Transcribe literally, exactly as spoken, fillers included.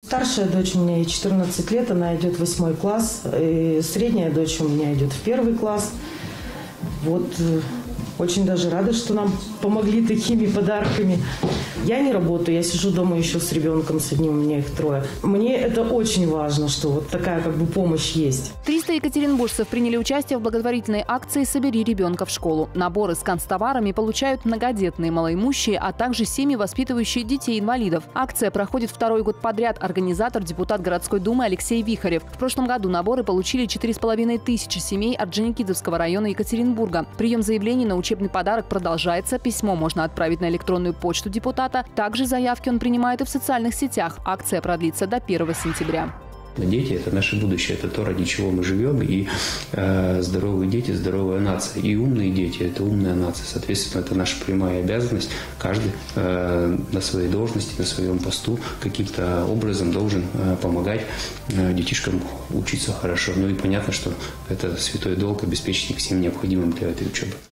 Старшая дочь у меня ей четырнадцать лет, она идет в восьмой класс. И средняя дочь у меня идет в первый класс. Вот очень даже рада, что нам помогли такими подарками. Я не работаю, я сижу дома еще с ребенком, с одним, у меня их трое. Мне это очень важно, что вот такая как бы помощь есть. триста екатеринбуржцев приняли участие в благотворительной акции «Собери ребенка в школу». Наборы с канцтоварами получают многодетные малоимущие, а также семьи, воспитывающие детей-инвалидов. Акция проходит второй год подряд. Организатор – депутат городской думы Алексей Вихарев. В прошлом году наборы получили четыре с половиной тысячи семей Орджоникидзевского района Екатеринбурга. Прием заявлений на учебный подарок продолжается. Письмо можно отправить на электронную почту депутата. Также заявки он принимает и в социальных сетях. Акция продлится до первого сентября. Дети – это наше будущее, это то, ради чего мы живем. И э, здоровые дети – здоровая нация. И умные дети – это умная нация. Соответственно, это наша прямая обязанность. Каждый э, на своей должности, на своем посту каким-то образом должен э, помогать э, детишкам учиться хорошо. Ну и понятно, что это святой долг обеспечить их всем необходимым для этой учебы.